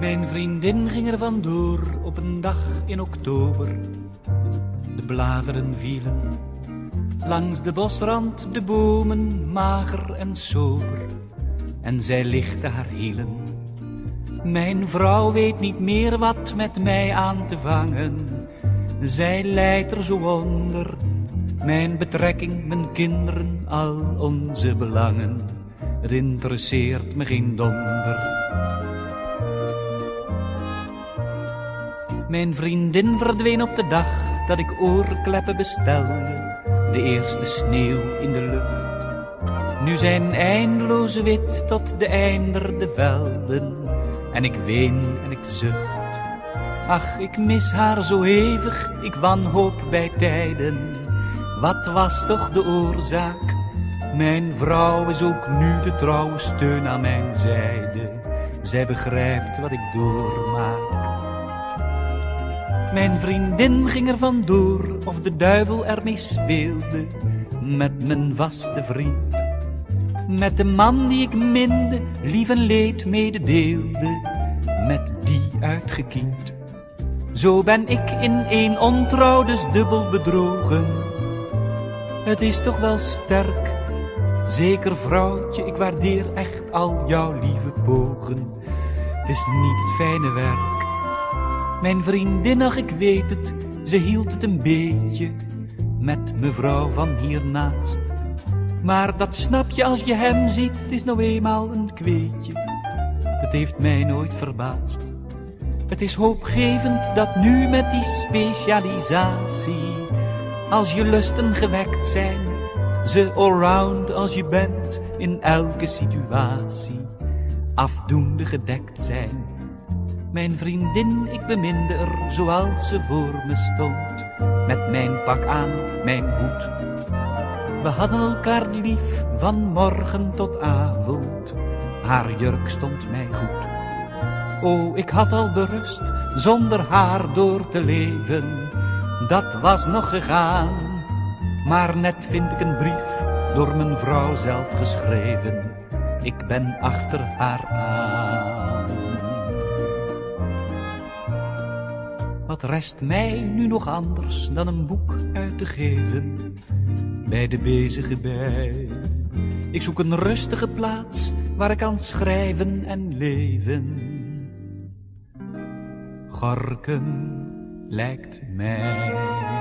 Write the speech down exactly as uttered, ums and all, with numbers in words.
Mijn vriendin ging er vandoor op een dag in oktober. De bladeren vielen langs de bosrand, de bomen mager en sober. En zij lichtte haar hielen. Mijn vrouw weet niet meer wat met mij aan te vangen. Zij lijdt er zo onder. Mijn betrekking, mijn kinderen, al onze belangen. Het interesseert me geen donder. Mijn vriendin verdween op de dag dat ik oorkleppen bestelde. De eerste sneeuw in de lucht. Nu zijn eindeloze wit tot de einder de velden. En ik ween en ik zucht. Ach, ik mis haar zo hevig, ik wanhoop bij tijden. Wat was toch de oorzaak? Mijn vrouw is ook nu de trouwe steun aan mijn zijde. Zij begrijpt wat ik doormaak. Mijn vriendin ging er vandoor, of de duivel ermee speelde. Met mijn vaste vriend. Met de man die ik minde, lief en leed mededeelde. Met die uitgekiend. Zo ben ik in één ontrouw dus dubbel bedrogen. Het is toch wel sterk. Zeker vrouwtje, ik waardeer echt al jouw lieve pogen. Het is niet het fijne werk. Mijn vriendin, ach ik weet het, ze hield het een beetje met mevrouw van hiernaast. Maar dat snap je als je hem ziet, het is nou eenmaal een kweetje. Het heeft mij nooit verbaasd. Het is hoopgevend dat nu met die specialisatie, als je lusten gewekt zijn, ze allround als je bent in elke situatie, afdoende gedekt zijn. Mijn vriendin, ik beminde er zoals ze voor me stond, met mijn pak aan, mijn hoed. We hadden elkaar lief van morgen tot avond, haar jurk stond mij goed. O, ik had al berust zonder haar door te leven, dat was nog gegaan. Maar net vind ik een brief door mijn vrouw zelf geschreven, ik ben achter haar aan. Wat rest mij nu nog anders dan een boek uit te geven bij de bezige bij? Ik zoek een rustige plaats waar ik kan schrijven en leven. Gorkum lijkt mij.